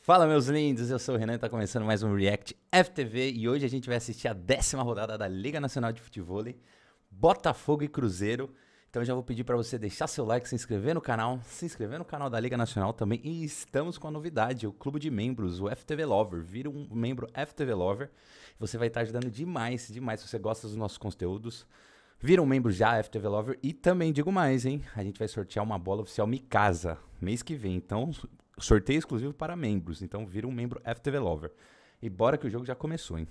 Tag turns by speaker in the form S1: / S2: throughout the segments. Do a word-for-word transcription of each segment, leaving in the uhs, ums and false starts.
S1: Fala, meus lindos, eu sou o Renan e tá começando mais um React F T V e hoje a gente vai assistir a décima rodada da Liga Nacional de Futebol, Botafogo e Cruzeiro. Então eu já vou pedir para você deixar seu like, se inscrever no canal, se inscrever no canal da Liga Nacional também. E estamos com a novidade, o clube de membros, o F T V Lover. Vira um membro F T V Lover, você vai estar ajudando demais, demais, se você gosta dos nossos conteúdos. Vira um membro já, F T V Lover. E também digo mais, hein, a gente vai sortear uma bola oficial Mikasa mês que vem, então... sorteio exclusivo para membros, então vira um membro F T V Lover. E bora que o jogo já começou, hein?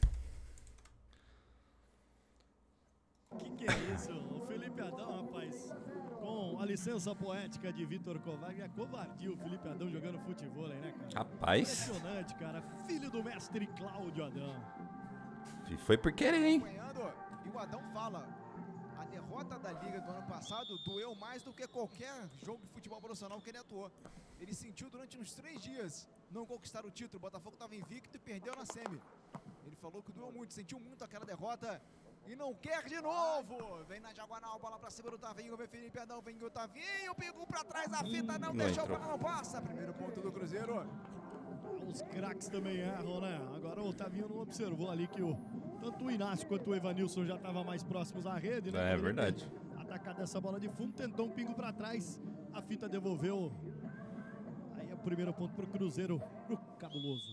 S2: Que que é isso? O Felipe Adão, rapaz, com a licença poética de Vitor Kovac, é covardia o Felipe Adão jogando futebol, né, cara?
S1: Rapaz.
S2: Impressionante, cara. Filho do mestre Cláudio Adão.
S1: E foi por querer, hein?
S3: E o Adão fala, a derrota da Liga do ano passado doeu mais do que qualquer jogo de futebol profissional que ele atuou. Ele sentiu durante uns três dias não conquistar o título. O Botafogo estava invicto e perdeu na semi. Ele falou que doeu muito, sentiu muito aquela derrota e não quer de novo. Vem na diagonal, bola pra cima do Tavinho, vem Felipe Adão, vem o Tavinho, pegou pra trás, a fita não, não deixou, a bola não passa. Primeiro ponto do Cruzeiro.
S2: Os craques também erram, né? Agora o Tavinho não observou ali que o, tanto o Inácio quanto o Evanilson já estavam mais próximos à rede, né?
S1: É verdade.
S2: Atacado essa bola de fundo, tentou um pingo pra trás, a fita devolveu. Primeiro ponto pro Cruzeiro, pro Cabuloso.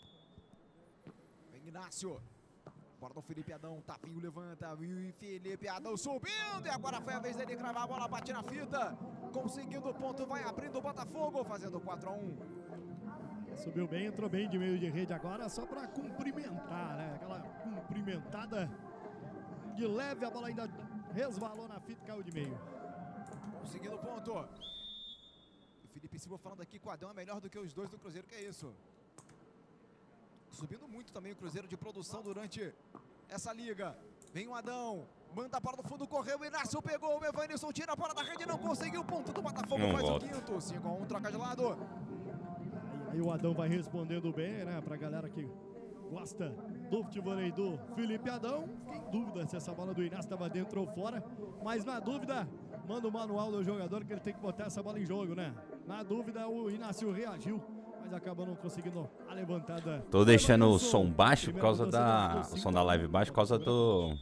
S3: Vem Inácio. Bola do Felipe Adão, Tavinho levanta, e Felipe Adão subindo, e agora foi a vez dele cravar a bola, bate na fita, conseguindo o ponto, vai abrindo o Botafogo, fazendo quatro a um.
S2: Subiu bem, entrou bem de meio de rede agora, só para cumprimentar, né? Aquela cumprimentada de leve, a bola ainda resvalou na fita e caiu de meio.
S3: Conseguindo o ponto. Felipe Silva falando aqui que o Adão é melhor do que os dois do Cruzeiro, que é isso. Subindo muito também o Cruzeiro de produção durante essa liga. Vem o Adão, manda a bola no fundo, correu, o Inácio pegou, o Evanilson tira a bola da rede, não conseguiu, o ponto do Botafogo, não faz volta. O quinto, cinco a um, troca de lado.
S2: Aí, aí o Adão vai respondendo bem, né, pra galera que gosta do futebol aí do Felipe Adão. Fiquei em dúvida se essa bola do Inácio estava dentro ou fora, mas na dúvida, manda o manual do jogador que ele tem que botar essa bola em jogo, né? Na dúvida, o Inácio reagiu, mas acabou não conseguindo a levantada.
S1: Tô deixando o som baixo por causa da... o som da live baixo por causa do...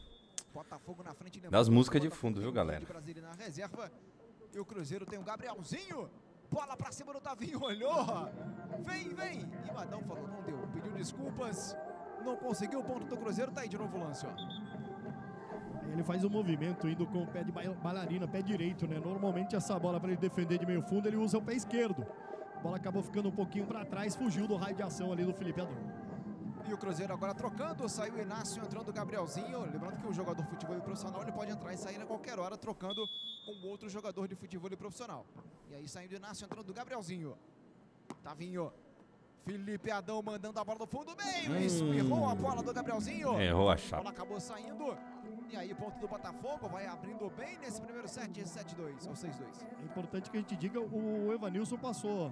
S1: das músicas de fundo, viu, galera?
S3: Na reserva, e o Cruzeiro tem o Gabrielzinho. Bola pra cima do Tavinho, olhou. Vem, vem. E o Adão falou, não deu. Pediu desculpas, não conseguiu o ponto do Cruzeiro. Tá aí de novo o lance, ó.
S2: Ele faz um movimento indo com o pé de bailarina, pé direito, né? Normalmente essa bola para ele defender de meio fundo, ele usa o pé esquerdo. A bola acabou ficando um pouquinho para trás, fugiu do raio de ação ali do Felipe Adão.
S3: E o Cruzeiro agora trocando, saiu o Inácio, entrando o Gabrielzinho. Lembrando que o jogador de futebol profissional ele pode entrar e sair a qualquer hora, trocando com outro jogador de futebol profissional. E aí saindo o Inácio, entrando o Gabrielzinho. Tavinho. Felipe Adão mandando a bola no fundo, meio, hum. espirrou a bola do Gabrielzinho.
S1: Errou a chave.
S3: A bola acabou saindo. E aí, ponto do Botafogo, vai abrindo bem nesse primeiro set, sete a dois, ou seis a dois.
S2: É importante que a gente diga, o Evanilson passou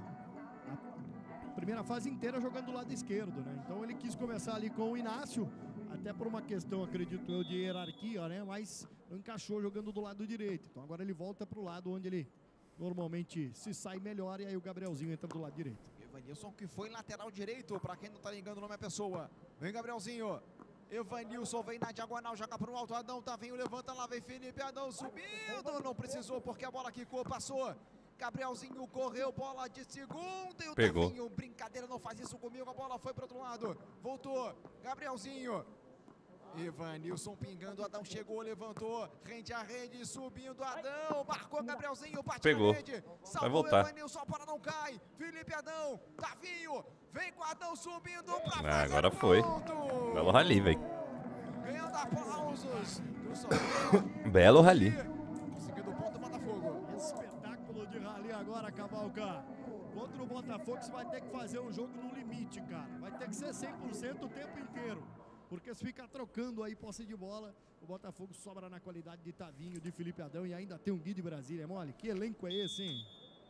S2: a primeira fase inteira jogando do lado esquerdo, né? Então ele quis começar ali com o Inácio, até por uma questão, acredito eu, de hierarquia, né? Mas encaixou jogando do lado direito. Então agora ele volta para o lado onde ele normalmente se sai melhor, e aí o Gabrielzinho entra do lado direito.
S3: Evanilson, que foi lateral direito, para quem não tá ligando o nome é pessoa. Vem Gabrielzinho. Evanilson vem na diagonal, joga pro alto, Adão, Tavinho, levanta lá, vem Felipe Adão subindo, não precisou porque a bola quicou, passou. Gabrielzinho correu, bola de segunda e o
S1: Pegou.
S3: Tavinho, brincadeira, não faz isso comigo, a bola foi pro outro lado, voltou, Gabrielzinho. Evanilson pingando, Adão chegou, levantou, rende a rede, subindo, Adão, marcou Gabrielzinho, bate
S1: Pegou.
S3: na rede,
S1: vai voltar.
S3: Evanilson, a bola não cai, Felipe Adão, Tavinho, vem com Adão subindo pra
S1: ah,
S3: fazer
S1: agora foi.
S3: ponto.
S1: Belo rally, velho.
S3: Ganhando aplausos do sorteio.
S1: Belo rally.
S3: Conseguindo o ponto do Botafogo.
S2: Espetáculo de rally agora, Cavalca. Contra o Botafogo você vai ter que fazer um jogo no limite, cara. Vai ter que ser cem por cento o tempo inteiro. Porque se ficar trocando aí posse de bola, o Botafogo sobra na qualidade de Tavinho, de Felipe Adão e ainda tem um Gui de Brasília, é mole? Que elenco é esse, hein?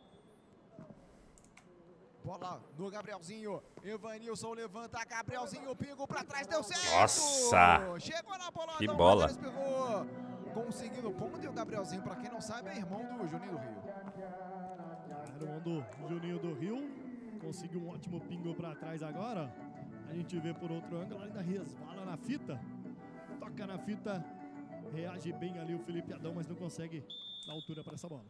S3: Bola no Gabrielzinho, Evanilson levanta, Gabrielzinho, pingo pra trás, deu certo!
S1: Nossa!
S3: Chegou na bola,
S1: que
S3: Adão,
S1: bola!
S3: Conseguindo o ponto, e o Gabrielzinho, pra quem não sabe, é irmão do Juninho do Rio.
S2: Irmão do Juninho do Rio. conseguiu um ótimo pingo para trás agora. A gente vê por outro ângulo, ainda resvala na fita. Toca na fita, reage bem ali o Felipe Adão, mas não consegue dar altura para essa bola.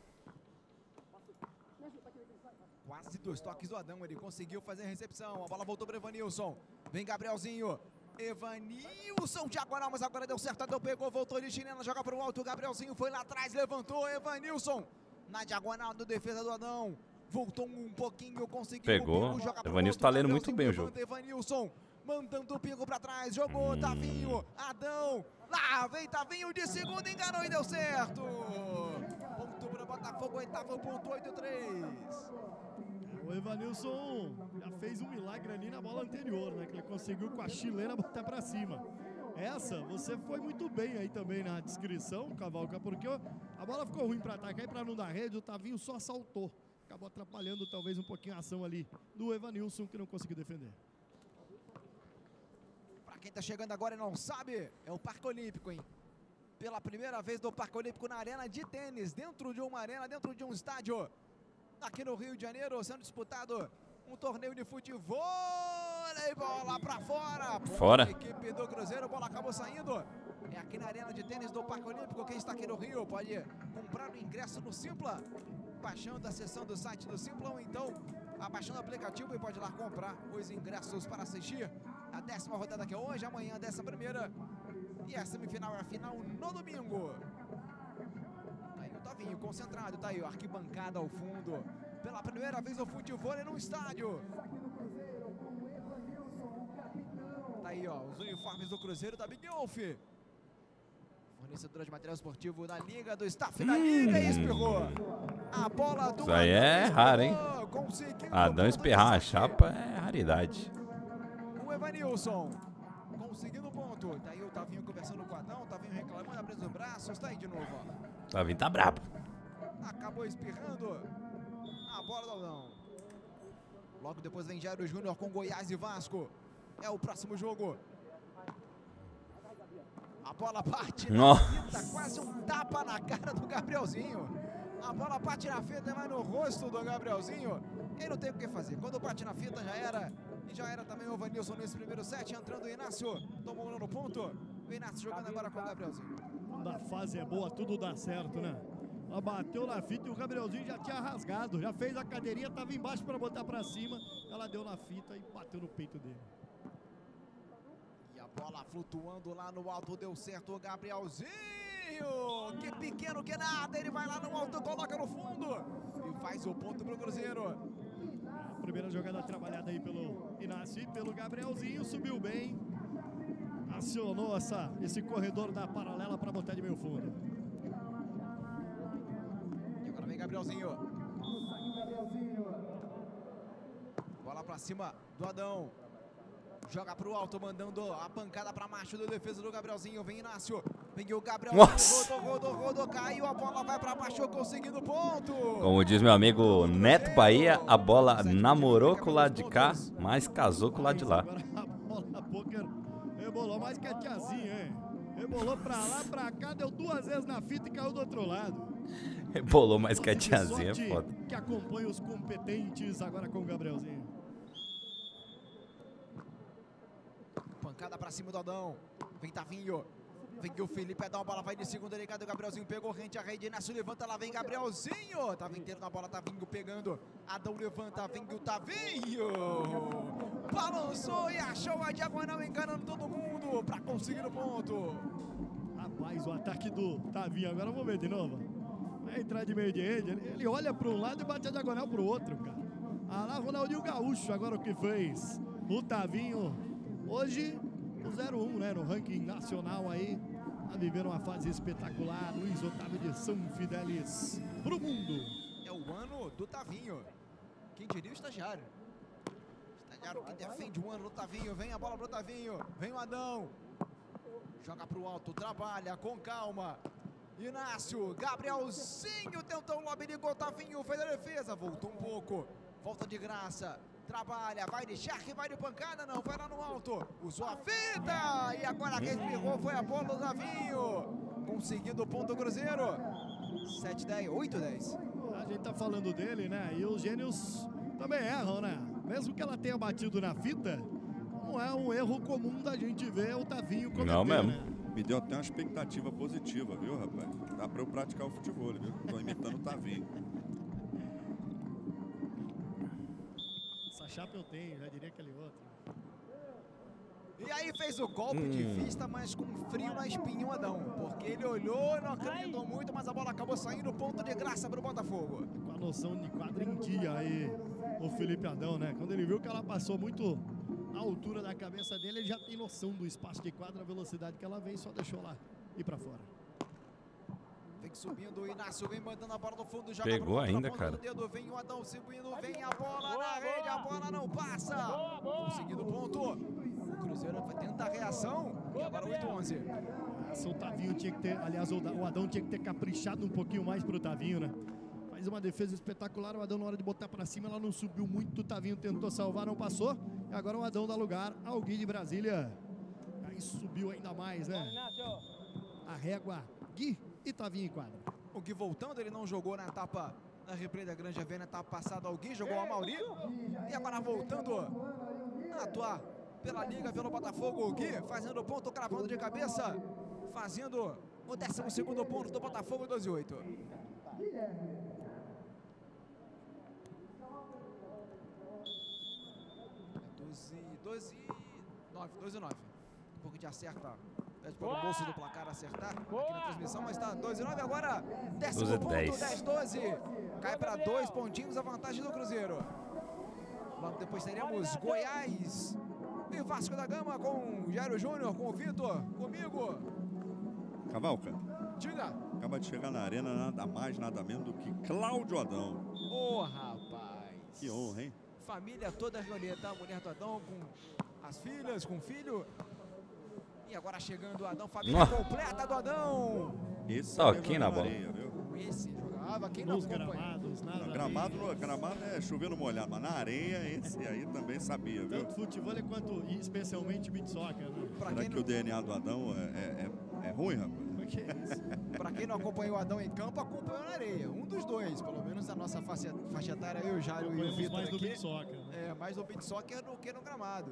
S3: Quase dois toques do Adão, ele conseguiu fazer a recepção. A bola voltou para Evanilson. Vem Gabrielzinho. Evanilson, diagonal, mas agora deu certo. Adão pegou, voltou de chinela, joga para o alto. Gabrielzinho foi lá atrás, levantou. Evanilson na diagonal do defesa do Adão. Voltou um pouquinho, conseguiu.
S1: Pegou.
S3: Um pingo,
S1: Evanilson tá lendo muito bem o jogo.
S3: Evanilson mandando o pingo para trás. Jogou, hum. Tavinho. Adão. Lá vem Tavinho de segundo, enganou e deu certo. Ponto para o Botafogo, oitavo ponto, oito a três.
S2: O Evanilson já fez um milagre ali na bola anterior, né? Que ele conseguiu com a chilena botar pra cima. Essa, você foi muito bem aí também na descrição, Cavalca, porque a bola ficou ruim pra atacar e pra não dar rede, o Tavinho só saltou. Acabou atrapalhando talvez um pouquinho a ação ali do Evanilson, que não conseguiu defender.
S3: Pra quem tá chegando agora e não sabe, é o Parque Olímpico, hein? Pela primeira vez do Parque Olímpico na arena de tênis, dentro de uma arena, dentro de um estádio. Aqui no Rio de Janeiro, sendo disputado um torneio de futebol, bola pra fora.
S1: Fora.
S3: A equipe do Cruzeiro, bola acabou saindo. É aqui na arena de tênis do Parque Olímpico. Quem está aqui no Rio pode comprar o ingresso no Simpla, baixando a seção do site do Simpla, ou então abaixando o aplicativo e pode ir lá comprar os ingressos para assistir a décima rodada, que é hoje, amanhã, a décima primeira. E a semifinal é a final no domingo. Tavinho concentrado, tá aí, ó, arquibancada ao fundo. Pela primeira vez o futebol no estádio. Tá aí, ó, os uniformes do Cruzeiro da Big Wolf. Fornecedora de material esportivo da Liga, do staff da Liga, e espirrou. A bola do
S1: Isso aí é raro, hein? Adão espirrar a chapa é raridade.
S3: O Evanilson conseguindo ponto. Tá aí o Tavinho conversando com o Adão, Tavinho reclamando, abrindo os braços, tá aí de novo, ó.
S1: Tavinho tá brabo.
S3: Acabou espirrando a bola do Adão. Logo depois vem Jairo Júnior com Goiás e Vasco. É o próximo jogo. A bola bate na fita, quase um tapa na cara do Gabrielzinho. A bola bate na fita e vai no rosto do Gabrielzinho. Ele não tem o que fazer. Quando bate na fita já era. E já era também o Evanilson nesse primeiro set. Entrando o Inácio. Tomou um no ponto. O Inácio jogando agora com o Gabrielzinho.
S2: Quando a fase é boa, tudo dá certo, né? Ela bateu na fita e o Gabrielzinho já tinha rasgado. Já fez a cadeirinha, tava embaixo para botar para cima. Ela deu na fita e bateu no peito dele.
S3: E a bola flutuando lá no alto, deu certo o Gabrielzinho. Que pequeno que nada, ele vai lá no alto, coloca no fundo e faz o ponto pro Cruzeiro.
S2: A primeira jogada trabalhada aí pelo Inácio e pelo Gabrielzinho, subiu bem. Acionou essa, esse corredor da paralela para botar de meio fundo.
S3: E agora vem Gabrielzinho. Bola para cima do Adão. Joga pro alto, mandando a pancada para macho da defesa do Gabrielzinho. Vem Inácio. Vem o Gabrielzinho. Rodou, rodou, rodou, caiu. A bola vai para baixo, conseguindo ponto.
S1: Como diz meu amigo Neto Bahia, a bola namorou com o lado de cá, mas casou com o lado de lá.
S2: Agora a bola poker rebolou mais que a tiazinha, hein? Rebolou pra lá, pra cá, deu duas vezes na fita e caiu do outro lado.
S1: Rebolou mais que a tiazinha, é foda.
S2: Que acompanha os competentes agora com o Gabrielzinho.
S3: Pancada pra cima do Adão. Vem Tavinho. Vem que o Felipe Adão, a bola vai de segunda ligada. O Gabrielzinho pegou rente a rede. Inácio levanta, lá vem Gabrielzinho. Tava inteiro na bola, Tavinho pegando. Adão levanta, vem o Tavinho. Balançou e achou a diagonal, enganando todo mundo pra conseguir o ponto.
S2: Rapaz, o ataque do Tavinho, agora vamos ver de novo. Vai entrar de meio de rede, ele olha para um lado e bate a diagonal pro outro, cara. Ah lá, Ronaldinho Gaúcho, agora o que fez? O Tavinho, hoje, o zero um, né, no ranking nacional aí, tá vivendo uma fase espetacular. Luiz Otávio de São Fidélis pro mundo.
S3: É o ano do Tavinho. Quem diria o estagiário? Estagiário que defende o ano do Tavinho. Vem a bola pro Tavinho. Vem o Adão. Joga pro alto, trabalha com calma. Inácio, Gabrielzinho tentou o lobby, ligou, Tavinho fez a defesa. Voltou um pouco. Volta de graça. Trabalha, vai de charque, vai de pancada, não, vai lá no alto. Usou a fita e agora quem espirrou foi a bola do Tavinho. Conseguindo o ponto Cruzeiro. sete, dez, oito, dez.
S2: A gente tá falando dele, né? E os gênios também erram, né? Mesmo que ela tenha batido na fita, não é um erro comum da gente ver o Tavinho cometer,
S1: Não mesmo.
S2: né?
S4: Me deu até uma expectativa positiva, viu, rapaz? Dá pra eu praticar o futebol, viu? Tô imitando o Tavinho.
S2: Essa chapa eu tenho, já diria aquele outro.
S3: E aí fez o golpe
S1: Hum.
S3: de vista, mas com frio na espinha o Adão. Porque ele olhou, não acreditou muito, mas a bola acabou saindo, ponto de graça para o Botafogo.
S2: Com a noção de quadra em dia aí, o Felipe Adão, né? Quando ele viu que ela passou muito à altura da cabeça dele, ele já tem noção do espaço de quadra, a velocidade que ela vem, só deixou lá ir pra fora.
S3: Vem subindo o Inácio, vem mandando a bola no fundo, joga
S1: Pegou
S3: pra
S1: ainda,
S3: ponta
S1: cara.
S3: do dedo, vem o Adão subindo, vem a bola na rede, a bola não passa. Conseguindo ponto. O Cruzeiro vai tentar a reação. E agora oito a onze.
S2: Essa o Tavinho tinha que ter, aliás, o Da- o Adão tinha que ter caprichado um pouquinho mais pro Tavinho, né? Faz uma defesa espetacular, o Adão na hora de botar pra cima, ela não subiu muito, o Tavinho tentou salvar, não passou. E agora o Adão dá lugar ao Gui de Brasília. Aí subiu ainda mais, né? A régua, Gui e Tavinho em quadra.
S3: O Gui voltando, ele não jogou na etapa, na replay da Granja Vênia, na etapa passada. O Gui jogou a Mauri. E agora voltando a atuar pela Liga, pelo Botafogo. O Gui fazendo ponto, cravando de cabeça. Fazendo o décimo segundo ponto do Botafogo, doze a oito. doze, nove, doze a nove. Um pouco de acerta. Pede para o bolso do placar acertar aqui na transmissão, mas está doze a nove agora. Décimo
S1: doze a
S3: ponto,
S1: dez.
S3: dez a doze. Cai para dois pontinhos a vantagem do Cruzeiro. Logo depois teremos Goiás e Vasco da Gama com o Jairo Júnior, com o Vitor, comigo.
S4: Cavalca,
S3: Diga.
S4: acaba de chegar na arena nada mais, nada menos do que Cláudio Adão.
S3: Ô, rapaz.
S4: Que honra, hein?
S3: Família toda reunida, a mulher do Adão com as filhas, com o filho. E agora chegando o Adão, família
S1: Nossa.
S3: completa do Adão.
S4: Esse
S1: Toquinho
S4: mesmo
S1: na
S4: na
S1: bola.
S4: areia, viu?
S3: Esse jogava, quem não
S2: Nos
S3: acompanha.
S2: gramados, nas
S4: Não, gramado,
S2: areias.
S4: no- gramado é chovendo molhado, mas na areia esse aí também sabia, viu?
S2: Tanto futebol quanto, e especialmente beat soccer, né?
S3: Pra
S4: Será
S3: quem,
S4: que
S3: não,
S4: o D N A do Adão é, é, é- é ruim, rapaz?
S2: Que isso?
S3: pra quem não acompanhou o Adão em campo, acompanhou na areia. Um dos dois, pelo menos na nossa faixa, faixa etária, eu, o Jairo e o
S2: Acompanhamos
S3: Vitor
S2: mais no
S3: aqui.
S2: beat soccer, né?
S3: É, mais no beat soccer do que no gramado.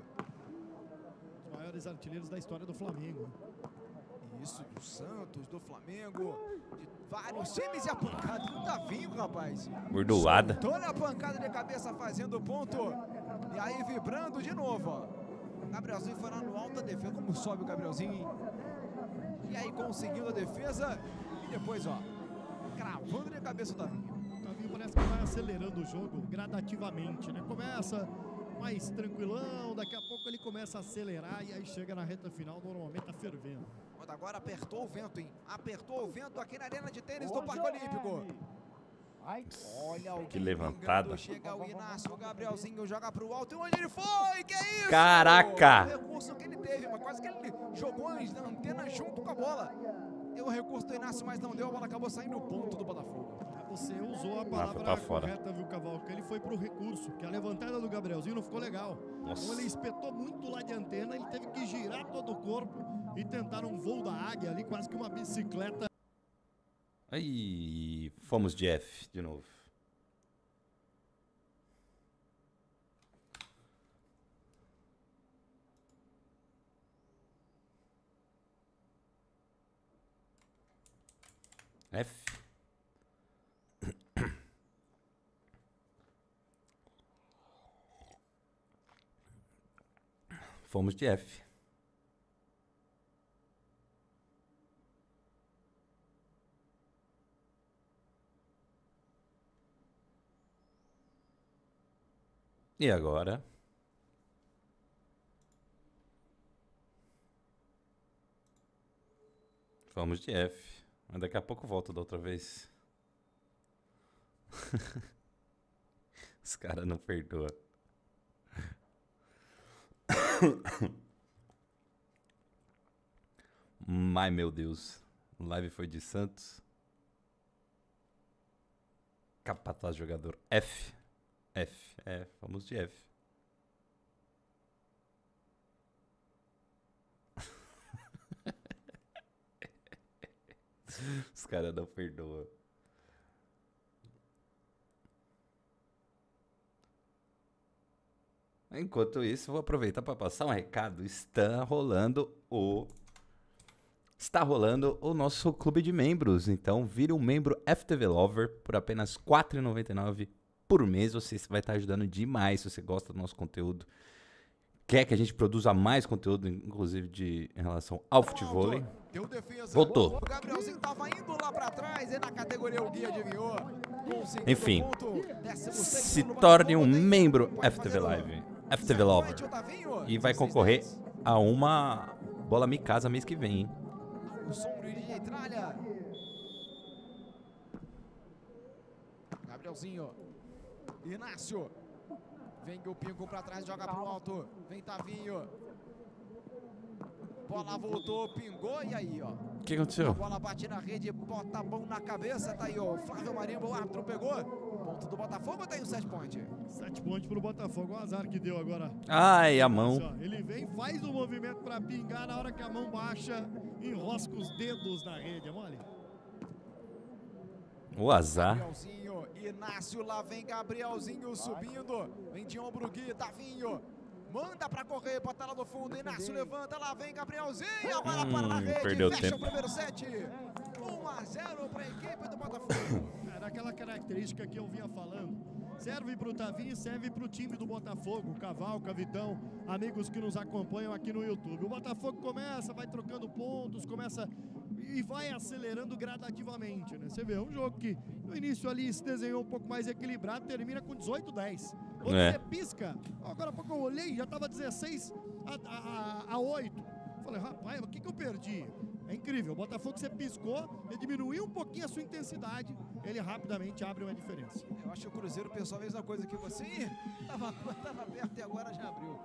S2: Os maiores artilheiros da história do Flamengo.
S3: Isso, do Santos, do Flamengo, de vários times e a pancada do Tavinho, rapaz.
S1: Bordoada.
S3: Toda a pancada de cabeça fazendo ponto. E aí vibrando de novo, ó. Gabrielzinho foi lá no alto da defesa. Como sobe o Gabrielzinho? E aí conseguindo a defesa. E depois, ó, cravando de cabeça o Tavinho.
S2: O Tavinho parece que vai acelerando o jogo gradativamente, né? Começa mais tranquilão, daqui a pouco ele começa a acelerar e aí chega na reta final, normalmente tá fervendo.
S3: Mas agora apertou o vento, hein? Apertou o vento aqui na arena de tênis do Parque Olímpico. Olha o
S1: Que levantada.
S3: Chega o Inácio, o Gabrielzinho joga pro alto e onde ele foi? Que é isso?
S1: Caraca!
S3: O recurso que ele teve, mas quase que ele jogou na antena junto com a bola. Deu o recurso do Inácio, mas não deu, a bola acabou saindo ponto do Botafogo.
S2: Você usou a
S1: foi
S2: palavra
S1: pra fora.
S2: correta, viu, Cavalca? Ele foi pro recurso, que a levantada do Gabrielzinho não ficou legal.
S1: Nossa.
S2: Então ele espetou muito lá de antena, ele teve que girar todo o corpo e tentar um voo da águia ali, quase que uma bicicleta.
S1: Aí, fomos de F de novo. F. Fomos de F. E agora? Vamos de F. Mas daqui a pouco volto da outra vez. Os caras não perdoam. Ai, meu Deus. Live foi de Santos. Capataz jogador. F. F. É, vamos de F. Os caras não perdoam. Enquanto isso, vou aproveitar para passar um recado. Está rolando o... Está rolando o nosso clube de membros. Então, vire um membro F T V Lover por apenas quatro reais e noventa e nove centavos por mês. Você vai estar ajudando demais se você gosta do nosso conteúdo. Quer que a gente produza mais conteúdo, inclusive de, em relação ao futevôlei. Voltou.
S3: O Gabrielzinho tava indo lá pra trás e na categoria o Gui adivinhou.
S1: Enfim, se torne um membro F T V Live, F T V Lover. E vai concorrer a uma bola Mi Casa mês que vem, hein?
S3: O som do D J Tralha. Gabrielzinho. Inácio. Vem o Pingo pra trás, joga pro alto. Vem Tavinho. Bola voltou, pingou e aí, ó.
S1: O que aconteceu?
S3: A bola bate na rede, bota a mão na cabeça, tá aí, ó. Flávio Marimbo, o árbitro pegou. Ponto do Botafogo, tá aí o sete point.
S2: sete pontos pro Botafogo, o azar que deu agora.
S1: Ai, a mão.
S2: Ele vem, faz o movimento pra pingar, na hora que a mão baixa, enrosca os dedos na rede, é mole?
S1: O azar.
S3: Gabrielzinho, Inácio, lá vem Gabrielzinho subindo. Vem de ombro Gui, Tavinho. Manda pra correr, bota lá no fundo. Inácio levanta, lá vem Gabrielzinho. A bola
S1: hum,
S3: para na rede,
S1: perdeu
S3: fecha
S1: tempo.
S3: o primeiro set. um a zero pra equipe do Botafogo.
S2: Era aquela característica que eu vinha falando. Serve pro Tavinho e serve pro time do Botafogo. Cavalca, Vitão, amigos que nos acompanham aqui no YouTube. O Botafogo começa, vai trocando pontos, começa e vai acelerando gradativamente, né? Você vê, é um jogo que no início ali se desenhou um pouco mais equilibrado, termina com dezoito a dez. Quando
S1: É.
S2: você pisca, agora há pouco eu olhei, já tava dezesseis a oito. Falei, rapaz, o que que eu perdi? É incrível, o Botafogo você piscou, ele diminuiu um pouquinho a sua intensidade, ele rapidamente abre uma diferença.
S3: Eu acho que o Cruzeiro pensou a mesma coisa que você. Ih, tava, tava aberto e agora já abriu.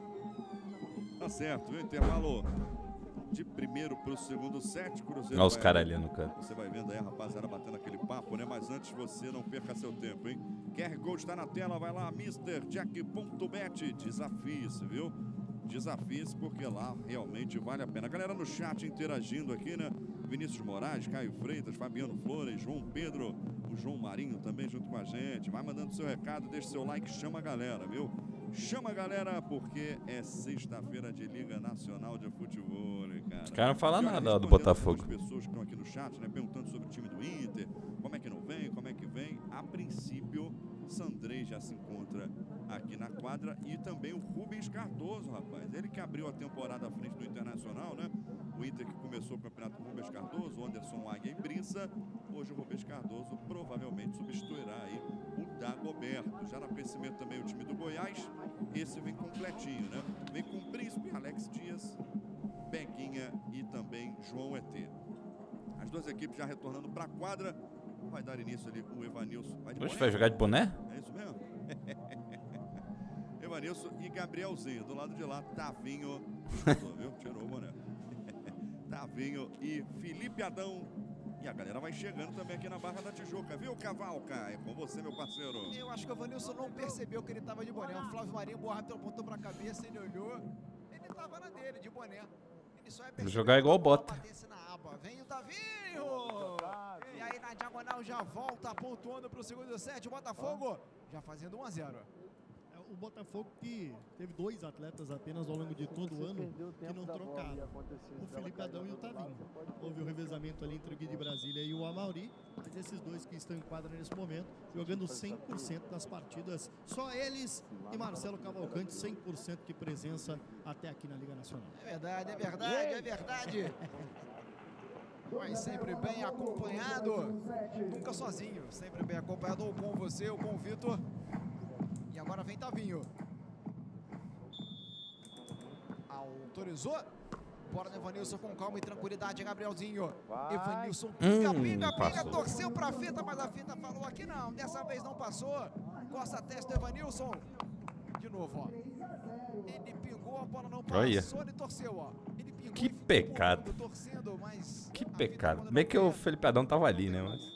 S4: Tá certo, viu? Intervalo de primeiro pro segundo set. Cruzeiro.
S1: Olha os
S4: vai-
S1: caras ali no canto.
S4: Você vai vendo aí a rapaziada batendo aquele papo, né? Mas antes você não perca seu tempo, hein? Q R Code está na tela, vai lá, mister jack ponto bet. Desafie-se, viu? Desafie-se porque lá realmente vale a pena. A galera no chat interagindo aqui, né? Vinícius Moraes, Caio Freitas, Fabiano Flores, João Pedro, o João Marinho também junto com a gente. Vai mandando seu recado, deixa seu like, chama a galera, viu? Chama a galera porque é sexta-feira de Liga Nacional de Futebol, cara.
S1: Os caras não falam
S4: E olha,
S1: nada ó, do
S4: respondendo
S1: Botafogo.
S4: algumas pessoas que estão aqui no chat, né, perguntando sobre o time do Inter, como é que não vem, como é que vem. A princípio, Sandrei já se encontra aqui na quadra e também o Rubens Cardoso, rapaz. Ele que abriu a temporada à frente do Internacional, né? O Inter que começou o campeonato com o Rubens Cardoso, o Anderson Águia e Brissa. Hoje o Rubens Cardoso provavelmente substituirá aí o Dagoberto. Já no aquecimento também o time do Goiás. Esse vem completinho, né? Vem com o Príncipe, Alex Dias, Beguinha e também João E T. As duas equipes já retornando para a quadra. Vai dar início ali o Evanilson. Vai de
S1: Hoje
S4: boné?
S1: vai jogar de boné?
S4: É isso mesmo? Evanilson e Gabrielzinho. Do lado de lá, Tavinho. Tirou, viu? Tirou o boné. Tavinho e Felipe Adão. E a galera vai chegando também aqui na Barra da Tijuca, viu, Cavalca? É com você, meu parceiro.
S3: Eu acho que o Vanilson não percebeu que ele tava de boné. O Flávio Marinho, o árbitro apontou pra cabeça, ele olhou. Ele tava na dele, de boné. Ele só ia perceber
S1: Jogar igual
S3: que a bola
S1: bota.
S3: batesse na aba. Vem o Tavinho! E aí na diagonal já volta, pontuando pro segundo set. O Botafogo já fazendo um a zero.
S2: É, o Botafogo que teve dois atletas apenas ao longo de todo o ano que não trocaram, o Felipe Adão e o Tavinho. Houve o revezamento ali entre o Gui de Brasília e o Amauri, mas esses dois que estão em quadra nesse momento, jogando cem por cento das partidas, só eles e Marcelo Cavalcante, cem por cento de presença até aqui na Liga Nacional.
S3: É verdade, é verdade, é verdade. Mas sempre bem acompanhado, nunca sozinho, sempre bem acompanhado, ou com você, ou com o Vitor. E agora vem Tavinho. Autorizou. Bora no Evanilson com calma e tranquilidade, Gabrielzinho. Evanilson pinga,
S1: Hum,
S3: pinga, pinga,
S1: passou.
S3: torceu pra fita, mas a fita falou aqui não. Dessa vez não passou. Costa a testa do Evanilson. De novo, ó. Ele pingou, a bola não passou,
S1: Olha.
S3: ele torceu, ó. Ele pingou
S1: Que
S3: e ficou
S1: pecado.
S3: empurrando, torcendo, mas
S1: Que
S3: a fita
S1: pecado.
S3: quando
S1: Bem
S3: não
S1: que o
S3: ia.
S1: Felipe Adão tava ali, né? Mas...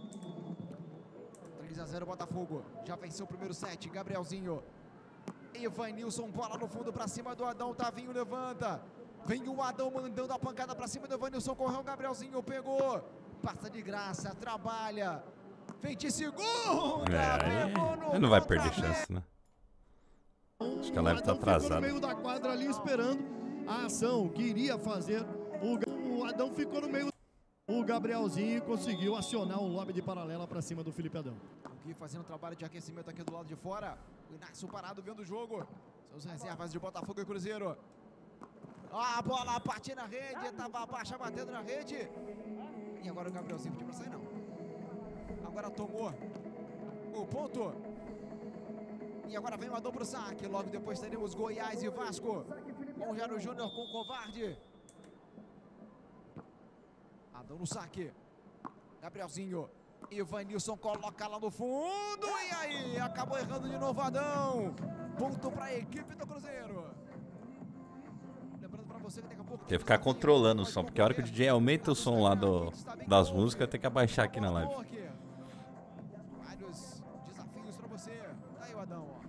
S3: três a zero Botafogo. Já venceu o primeiro set. Gabrielzinho. Evanilson, bola no fundo pra cima do Adão. Tavinho levanta. Vem o Adão mandando a pancada pra cima do Evanilson. Correu o Gabrielzinho, pegou. Passa de graça, trabalha. Vem de segunda.
S1: É,
S3: pegou no
S1: ele não vai perder
S3: contra-pé.
S1: chance, né? Acho que a live tá
S2: Adão ficou
S1: atrasada.
S2: no meio da quadra ali esperando a ação que iria fazer. O, o Adão ficou no meio. O Gabrielzinho conseguiu acionar um lob de paralela para cima do Felipe Adão.
S3: Aqui fazendo trabalho de aquecimento aqui do lado de fora. O Inácio parado vendo o jogo. São as reservas de Botafogo e Cruzeiro. A bola parte na rede. Estava baixa batendo na rede. E agora o Gabrielzinho pediu para sair, não. Agora tomou o ponto. E agora vem o Adão pro saque. Logo depois teremos Goiás e Vasco. Com o Jairo Júnior com o Covarde. Adão no saque. Gabrielzinho. Ivanilson coloca lá no fundo. E aí? Acabou errando de novo Adão. Ponto para a equipe do Cruzeiro. Lembrando para você que daqui a pouco...
S1: Tem que ficar controlando o som, porque a hora que o D J aumenta o som lá do, das músicas, tem que abaixar aqui na live.
S3: Vários desafios para você. Tá aí o Adão, ó.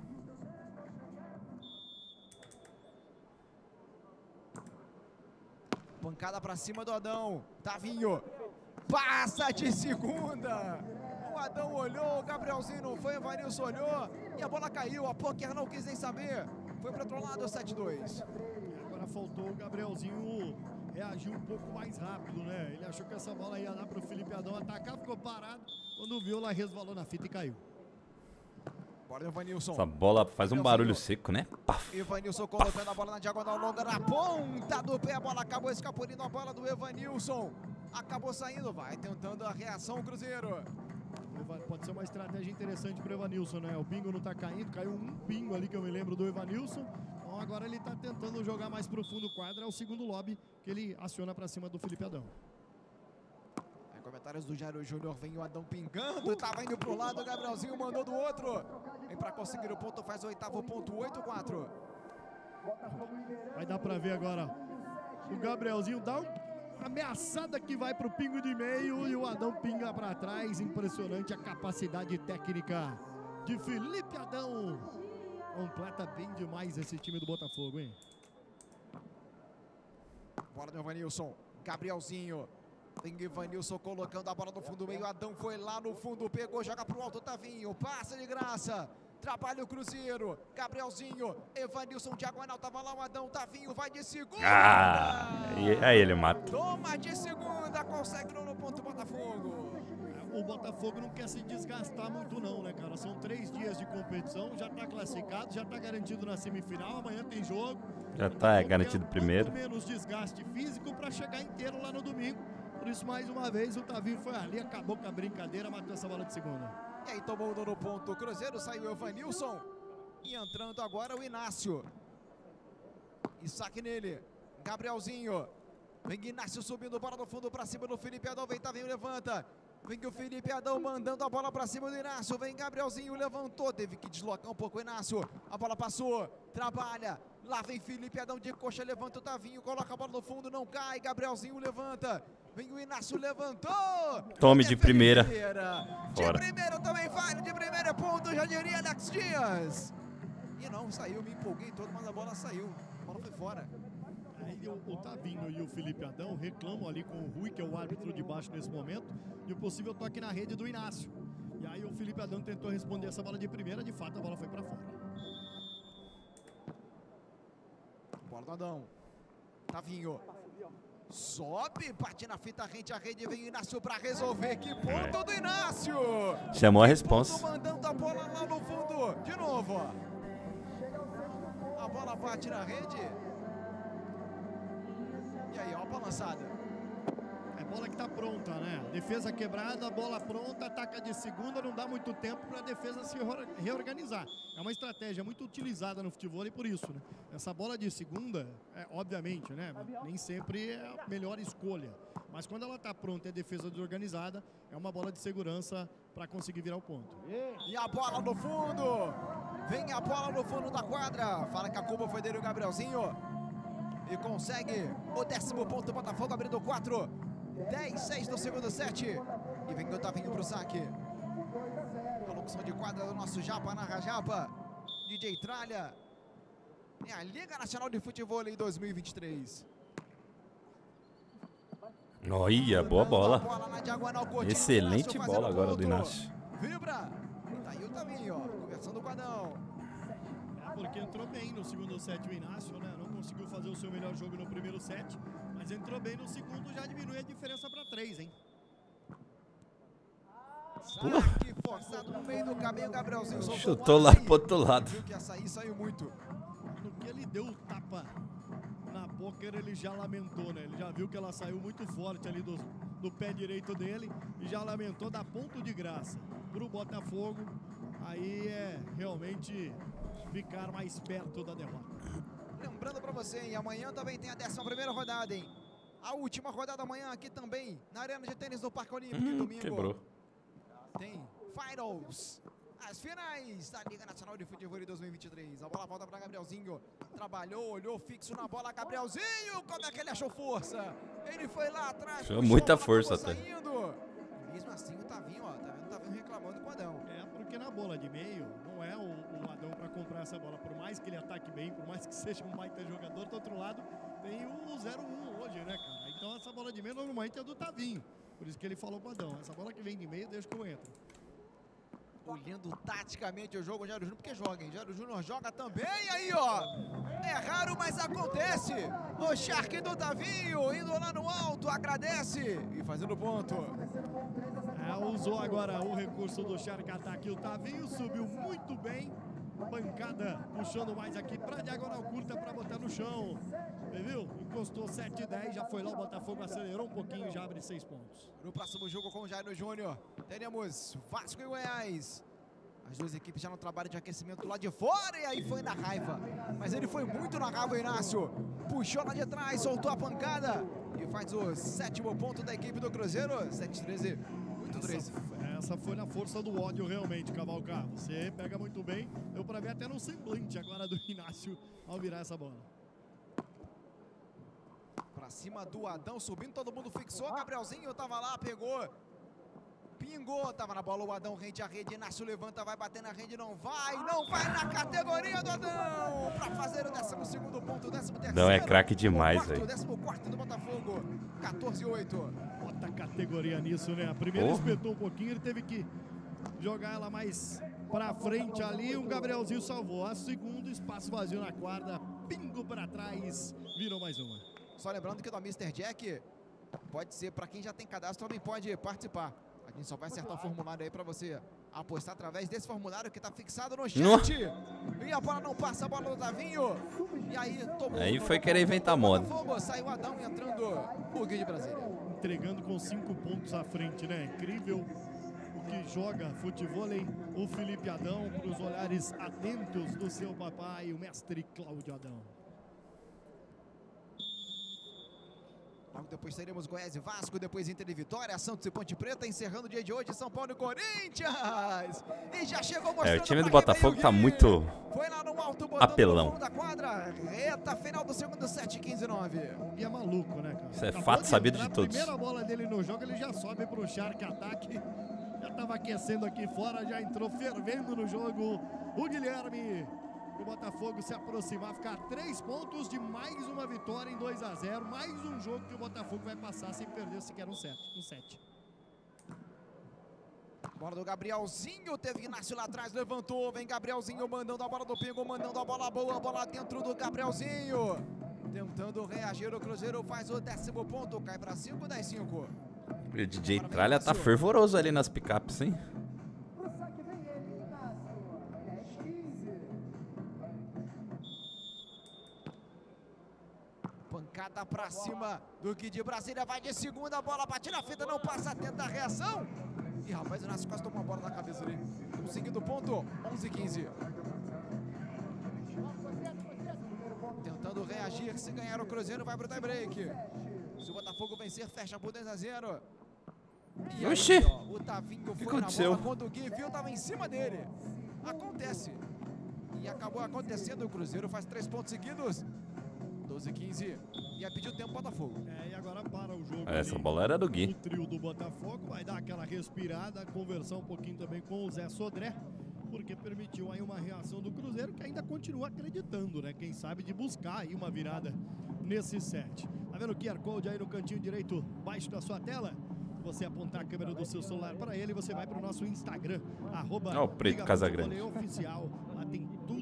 S3: Pancada pra cima do Adão. Tavinho. Passa de segunda. O Adão olhou, o Gabrielzinho não foi, o Vanilson olhou. E a bola caiu. A Poker não quis nem saber. Foi pro outro lado, sete a dois.
S2: Agora faltou o Gabrielzinho reagir um pouco mais rápido, né? Ele achou que essa bola ia dar pro Felipe Adão atacar, ficou parado. Quando viu, ela resvalou na fita e caiu.
S3: Bora, Evanilson.
S1: Essa bola faz um barulho seco, né? Paf.
S3: Evanilson colocando a bola na diagonal longa, na ponta do pé. A bola acabou escapulindo, a bola do Evanilson. Acabou saindo, vai tentando a reação o Cruzeiro.
S2: Pode ser uma estratégia interessante pro Evanilson, né? O bingo não tá caindo, caiu um bingo ali que eu me lembro do Evanilson. Então agora ele tá tentando jogar mais pro fundo do quadro, é o segundo lobby que ele aciona pra cima do Felipe Adão.
S3: Em comentários do Jairo Júnior, vem o Adão pingando, tava indo pro lado, o Gabrielzinho mandou do outro. Vem pra conseguir o ponto, faz o oitavo ponto, oito a quatro.
S2: Vai dar pra ver agora. O Gabrielzinho dá uma ameaçada que vai pro pingo de meio e o Adão pinga pra trás. Impressionante a capacidade técnica de Felipe Adão. Completa bem demais esse time do Botafogo, hein?
S3: Bola do Evanilson, Gabrielzinho. Tem Evanilson colocando a bola no fundo meio. Adão foi lá no fundo, pegou, joga pro alto, Tavinho. Passa de graça. Trabalha o Cruzeiro. Gabrielzinho, Evanilson diagonal, tava lá o Adão. Tavinho vai de segunda.
S1: Ah, e aí ele mata.
S3: Toma de segunda, consegue no ponto Botafogo.
S2: O Botafogo não quer se desgastar muito não, né, cara? São três dias de competição, já tá classificado, já tá garantido na semifinal, amanhã tem jogo.
S1: Já tá é, garantido primeiro.
S2: Menos desgaste físico para chegar inteiro lá no domingo. Por isso, mais uma vez, o Tavinho foi ali, acabou com a brincadeira, matou essa bola de segunda.
S3: E aí tomou no ponto o Cruzeiro, saiu o Evanilson. E entrando agora o Inácio. E saque nele, Gabrielzinho. Vem Inácio subindo, bola no fundo para cima do Felipe Adão, vem Tavinho, levanta. Vem o Felipe Adão mandando a bola para cima do Inácio. Vem Gabrielzinho, levantou. Teve que deslocar um pouco o Inácio. A bola passou, trabalha. Lá vem Felipe Adão de coxa, levanta o Tavinho. Coloca a bola no fundo, não cai. Gabrielzinho levanta. Vem o Inácio, levantou.
S1: Tome de primeira.
S3: De
S1: Fora.
S3: primeira também vale. De primeira ponto, já diria Alex Dias. E não, saiu, me empolguei todo, mas a bola saiu. A bola foi fora.
S2: Aí o, o Tavinho e o Felipe Adão reclamam ali com o Rui, que é o árbitro de baixo nesse momento, de um possível toque na rede do Inácio. E aí o Felipe Adão tentou responder essa bola de primeira, de fato a bola foi para fora.
S3: Bola do Adão. Tavinho. Sobe, bate na fita rente a rede, vem o Inácio para resolver. Que ponto do Inácio!
S1: Chamou a
S3: Que
S1: responsa.
S3: ponto mandando a bola lá no fundo. De novo, ó. A bola bate na rede. E aí, ó, a balançada.
S2: É bola que tá pronta, né? Defesa quebrada, bola pronta, ataca de segunda, não dá muito tempo para a defesa se reorganizar. É uma estratégia muito utilizada no futebol e por isso, né? Essa bola de segunda, é, obviamente, né? Nem sempre é a melhor escolha. Mas quando ela tá pronta e a defesa desorganizada, é uma bola de segurança para conseguir virar o ponto.
S3: E a bola no fundo. Vem a bola no fundo da quadra. Fala que a culpa foi dele, o Gabrielzinho. E consegue o décimo ponto do Botafogo, abrindo quatro. dez a seis no segundo set. E vem o Tavinho pro saque. A locução de quadra do nosso Japa, narra Japa. D J Tralha. É a Liga Nacional de Futebol em dois mil e vinte e três.
S1: Olha, boa bola.
S3: bola na diagonal, Coutinho,
S1: Excelente
S3: Inácio
S1: bola
S3: fazendo
S1: agora do
S3: ponto.
S1: Inácio.
S3: Vibra. E tá aí o Tavinho, ó, conversando com o Adão.
S2: porque entrou bem no segundo set o Inácio, né? Não conseguiu fazer o seu melhor jogo no primeiro set, mas entrou bem no segundo, já diminui a diferença para três, hein?
S3: Saque forçado no meio do caminho, Gabrielzinho soltou
S1: Chutou
S3: um
S1: lá
S3: ai.
S1: pro outro lado.
S3: Viu que essa aí saiu muito.
S2: No que ele deu o tapa na pôquer, ele já lamentou, né? Ele já viu que ela saiu muito forte ali do, do pé direito dele e já lamentou, dar ponto de graça pro Botafogo. Aí é realmente ficar mais perto da derrota.
S3: Lembrando pra você, hein, amanhã também tem a décima primeira rodada, hein? A última rodada amanhã aqui também, na Arena de Tênis do Parque Olímpico,
S1: Hum,
S3: domingo.
S1: quebrou.
S3: Tem Finals, as finais da Liga Nacional de Futebol de dois mil e vinte e três. A bola volta para Gabrielzinho. Trabalhou, olhou fixo na bola. Gabrielzinho, como é que ele achou força? Ele foi lá atrás.
S1: Achou muita força
S3: até.
S1: até.
S3: Saindo. Mesmo assim, o Tavinho, ó, tá vendo o Tavinho reclamando com o Adão.
S2: É, porque na bola de meio, não é o, o Adão para comprar essa bola. Por mais que ele ataque bem, por mais que seja um baita jogador, do outro lado tem o zero um hoje, né, cara? Então essa bola de meio normalmente é do Tavinho. Por isso que ele falou pro Adão, essa bola que vem de meio, deixa que eu entro.
S3: Olhando taticamente o jogo, o Jairo Júnior, porque joga, hein? Jairo Júnior joga também, aí, ó. É raro, mas acontece. O Shark do Tavinho, indo lá no alto, agradece e fazendo ponto.
S2: É, usou agora o recurso do Shark Attack. O Tavinho subiu muito bem. Pancada puxando mais aqui pra diagonal curta pra botar no chão. Viu? Encostou sete e dez, já foi lá, o Botafogo acelerou um pouquinho e já abre seis pontos.
S3: No próximo jogo com o Jairo Júnior, teremos Vasco e Goiás. As duas equipes já no trabalho de aquecimento lá de fora e aí foi na raiva. Mas ele foi muito na raiva, o Inácio. Puxou lá de trás, soltou a pancada e faz o sétimo ponto da equipe do Cruzeiro. sete a treze, oito a treze.
S2: Essa, essa foi na força do ódio realmente, Cavalcar. Você pega muito bem, deu pra ver até no semblante agora do Inácio ao virar essa bola.
S3: Pra cima do Adão, subindo, todo mundo fixou. Gabrielzinho tava lá, pegou. Pingou, tava na bola o Adão, rende a rede. Inácio levanta, vai bater na rede, não vai. Não vai na categoria do Adão. Pra fazer o décimo segundo ponto, o décimo terceiro.
S1: Adão é craque demais, velho.
S3: O décimo quarto do Botafogo, quatorze a oito.
S2: Bota categoria nisso, né? A primeira
S1: Oh.
S2: espetou um pouquinho, ele teve que jogar ela mais pra frente ali. O Gabrielzinho salvou. A segunda, espaço vazio na quadra. Pingo pra trás, virou mais uma.
S3: Só lembrando que do mister Jack pode ser, para quem já tem cadastro, também pode participar. A gente só vai acertar o formulário aí para você apostar através desse formulário que tá fixado no chat.
S1: No.
S3: E a bola não passa, a bola do Tavinho. E aí tomou.
S1: Aí foi querer inventar moda.
S3: Botafogo, saiu Adão entrando o Gui de Brasília.
S2: Entregando com cinco pontos à frente, né? Incrível o que joga futevôlei o Felipe Adão, para os olhares atentos do seu papai, o mestre Cláudio Adão.
S3: Logo depois teremos Goiás e Vasco, depois Inter e Vitória, Santos e Ponte Preta, encerrando o dia de hoje, São Paulo e Corinthians. E já chegou mostrando.
S1: É, o time do
S3: pra quem
S1: Botafogo
S3: veio
S1: tá
S3: Gui.
S1: muito
S3: Foi lá no alto, botando
S1: apelão.
S3: no fundo da quadra. Reta final do segundo set, quinze a nove.
S2: O Gui é maluco, né, cara?
S1: Isso é
S2: Acabou
S1: fato sabido
S2: entrar,
S1: de todos.
S2: A primeira bola dele no jogo, ele já sobe pro Shark Attack. Já tava aquecendo aqui fora, já entrou fervendo no jogo. O Guilherme, o Botafogo se aproximar, ficar a três pontos de mais uma vitória em dois a zero. Mais um jogo que o Botafogo vai passar sem perder sequer um set. Um set.
S3: Bola do Gabrielzinho, teve Inácio lá atrás, levantou, vem Gabrielzinho mandando a bola do Pingo, mandando a bola boa, a bola dentro do Gabrielzinho. Tentando reagir, o Cruzeiro faz o décimo ponto, cai para cinco, dez, cinco.
S1: O D J Tralha tá fervoroso ali nas picapes, hein?
S3: Pancada pra cima do Gui de Brasília, vai de segunda, bola bate na fita, não passa, tenta a reação. E rapaz, o Inácio quase tomou uma bola na cabeça ali. Conseguindo o ponto, onze a quinze. Tentando reagir, se ganhar o Cruzeiro vai pro tie break. Se o Botafogo vencer, fecha por dois a zero. E aí,
S1: Oxi,
S3: ó, o Tavinho foi na
S1: aconteceu?
S3: bola quando o Gui viu, tava em cima dele. Acontece. E acabou acontecendo, o Cruzeiro faz três pontos seguidos. doze a quinze. E aí pediu tempo o Botafogo.
S2: É, e agora para o jogo.
S1: Essa
S2: ali.
S1: bola era do Gui.
S2: O trio do Botafogo vai dar aquela respirada, conversar um pouquinho também com o Zé Sodré, porque permitiu aí uma reação do Cruzeiro, que ainda continua acreditando, né? Quem sabe de buscar aí uma virada nesse set. Tá vendo o Q R Code aí no cantinho direito, baixo da sua tela? Você apontar a câmera do seu celular para ele, você vai para o nosso Instagram, arroba
S1: Ó, o Preto
S2: Liga
S1: Casagrande.
S2: Futebolê Oficial. Lá tem tudo que você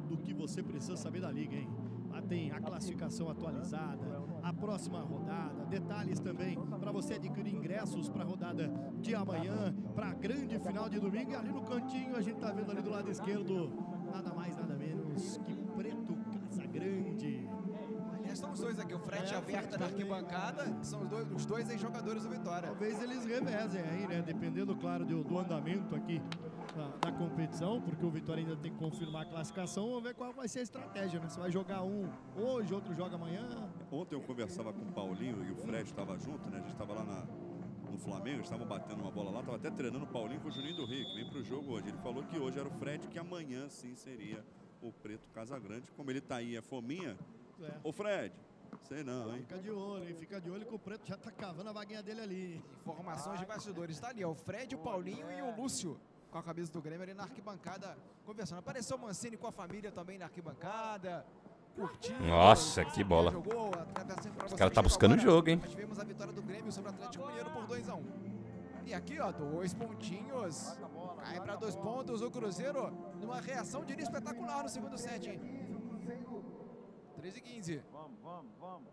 S2: você precisa saber da Liga, hein? Lá tem a classificação atualizada, a próxima rodada, detalhes também para você adquirir ingressos para a rodada de amanhã, para a grande final de domingo. E ali no cantinho a gente tá vendo ali do lado esquerdo, nada mais, nada menos que Preto Casagrande.
S3: Estão os dois aqui, o Fred
S2: É,
S3: aberta
S2: Fred
S3: na
S2: também.
S3: arquibancada, que são os dois, os dois ex-jogadores do Vitória.
S2: Talvez eles revezem aí, né? Dependendo, claro, do, do andamento aqui da, da competição, porque o Vitória ainda tem que confirmar a classificação. Vamos ver qual vai ser a estratégia, né? Você vai jogar um hoje, outro joga amanhã.
S4: Ontem eu conversava com o Paulinho e o Fred estava junto, né? A gente estava lá na, no Flamengo, estavam batendo uma bola lá, estava até treinando o Paulinho com o Juninho do Rio, que vem para o jogo hoje. Ele falou que hoje era o Fred, que amanhã sim seria o Preto Casagrande. Como ele tá aí, é fominha.
S2: É.
S4: Ô Fred, sei não, hein?
S2: Fica de olho, hein? Fica de olho que o Preto já tá cavando a vaguinha dele ali.
S3: Informações de bastidores. Está ali, ó, o Fred, o Paulinho e o Lúcio com a camisa do Grêmio ali na arquibancada conversando. Apareceu o Mancini com a família também na arquibancada. Curtindo.
S1: Nossa, que bola.
S3: Jogou, atravessando pra
S1: Os
S3: você,
S1: caras tá
S3: chega
S1: buscando o
S3: agora.
S1: jogo, hein?
S3: Nós tivemos a vitória do Grêmio sobre o Atlético Mineiro por dois a um. E aqui, ó, dois pontinhos. Cai para dois pontos o Cruzeiro numa reação de início espetacular no segundo set, hein? treze e quinze.
S5: Vamos, vamos, vamos.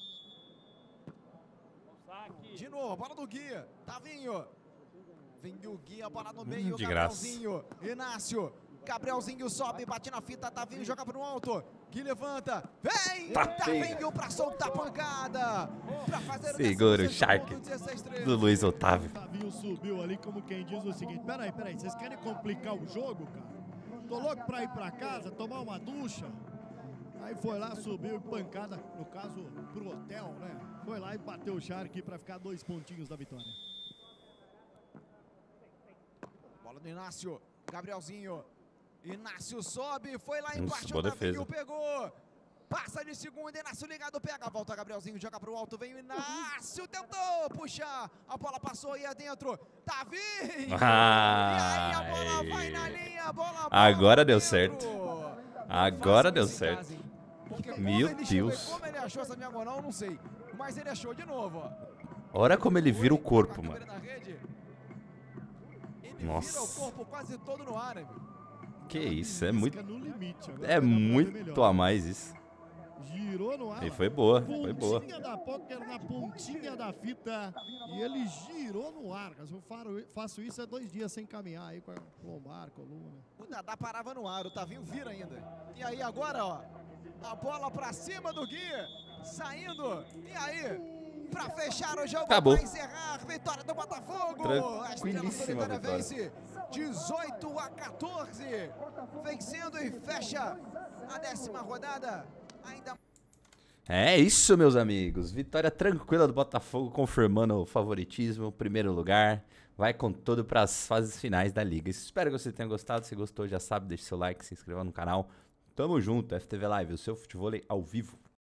S5: Saque.
S3: De novo, bola do Guia. Tavinho. Vem o Guia, bola no meio.
S1: de graça.
S3: Gabrielzinho. Inácio. Gabrielzinho sobe, bate na fita. Tavinho joga pro alto. Gui levanta. Vem!
S1: Tá
S3: Tavinho pra soltar a pancada. Pra fazer
S1: Segura o
S3: décimo
S1: Shark
S3: ponto, dezesseis a treze.
S1: do Luiz Otávio.
S2: O Tavinho subiu ali como quem diz o seguinte: peraí, peraí, vocês querem complicar o jogo, cara? Tô louco pra ir pra casa, tomar uma ducha. Aí foi lá, subiu e pancada, no caso, pro hotel, né? Foi lá e bateu o Shark pra ficar dois pontinhos da vitória.
S3: Bola do Inácio. Gabrielzinho. Inácio sobe, foi lá
S1: Nossa,
S3: embaixo,
S1: boa
S3: o Tavinho
S1: defesa.
S3: pegou. Passa de segunda, Inácio ligado, pega. Volta Gabrielzinho, joga pro alto, vem o Inácio, tentou puxar. A bola passou aí adentro. Tavinho!
S1: Ai.
S3: E aí a bola vai na linha, a bola
S1: Agora deu
S3: dentro.
S1: certo. Agora
S3: Fácil
S1: deu
S3: nesse
S1: certo.
S3: caso, hein? Porque como
S1: Meu
S3: ele chegou e
S1: Deus.
S3: Como ele achou essa diagonal, eu não sei. Mas ele achou de novo, ó.
S1: Olha como ele vira o
S3: Foi,
S1: corpo,
S3: com a
S1: mano.
S3: câmera na rede. Ele
S1: Nossa.
S3: vira o corpo quase todo no ar, amigo.
S1: Que isso, é muito,
S2: Fica no limite, agora
S1: é
S2: vai dar pra ver
S1: muito
S2: melhor.
S1: a mais isso.
S2: Girou no ar.
S1: E foi boa, foi boa.
S2: Pontinha da póquer na pontinha da fita. E ele girou no ar. Se eu faro- faço isso é dois dias sem caminhar aí com a lombar, coluna.
S3: O Dadá parava no ar, o Tavinho vira ainda. E aí agora, ó, a bola pra cima do Gui, saindo. E aí, pra fechar o jogo,
S1: Acabou.
S3: pra encerrar, vitória do Botafogo. A Estrela
S1: Tranquilíssima
S3: Solitária
S1: vitória.
S3: vence dezoito a quatorze, vencendo e fecha a décima rodada. Ainda
S1: É isso, meus amigos. Vitória tranquila do Botafogo, confirmando o favoritismo, primeiro lugar. Vai com tudo para as fases finais da Liga. Espero que você tenha gostado. Se gostou, já sabe, deixe seu like, se inscreva no canal. Tamo junto, F T V Live, o seu futevôlei ao vivo.